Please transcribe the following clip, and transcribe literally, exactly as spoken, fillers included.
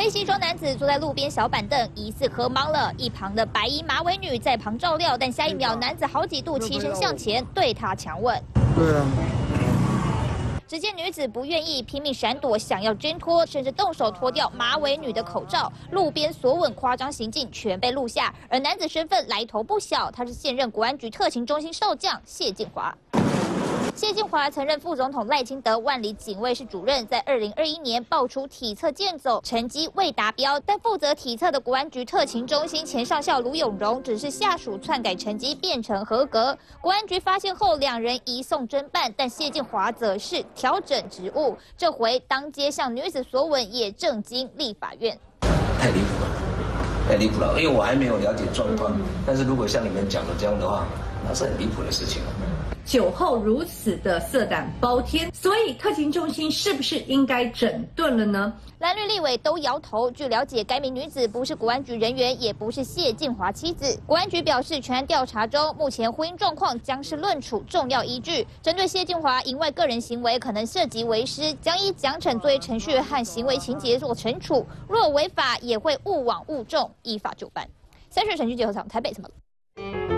非西装男子坐在路边小板凳，疑似喝懵了。一旁的白衣马尾女在旁照料，但下一秒男子好几度起身向前对她强吻。 对啊。 只见女子不愿意，拼命闪躲，想要挣脱，甚至动手脱掉马尾女的口罩。路边索吻夸张行径全被录下，而男子身份来头不小，他是现任国安局特勤中心少将谢晋华。 谢晋华曾任副总统赖清德万里警卫室主任，在二零二一年爆出体测健走成绩未达标，但负责体测的国安局特勤中心前上校卢永荣只是下属篡改成绩变成合格，国安局发现后，两人移送侦办，但谢晋华则是调整职务，这回当街向女子索吻也震惊立法院。 太离谱了，太离谱了，因为我还没有了解状况，但是如果像你们讲的这样的话，那是很离谱的事情。 酒后如此的色胆包天，所以特勤中心是不是应该整顿了呢？ 蓝绿立委都摇头。据了解，该名女子不是国安局人员，也不是谢晋华妻子。国安局表示，全案调查中，目前婚姻状况将是论处重要依据。针对谢晋华营外个人行为可能涉及为师，将依奖惩作业程序和行为情节做惩处。若违法，也会勿枉勿重，依法就办。三水审讯结合场台北怎么了？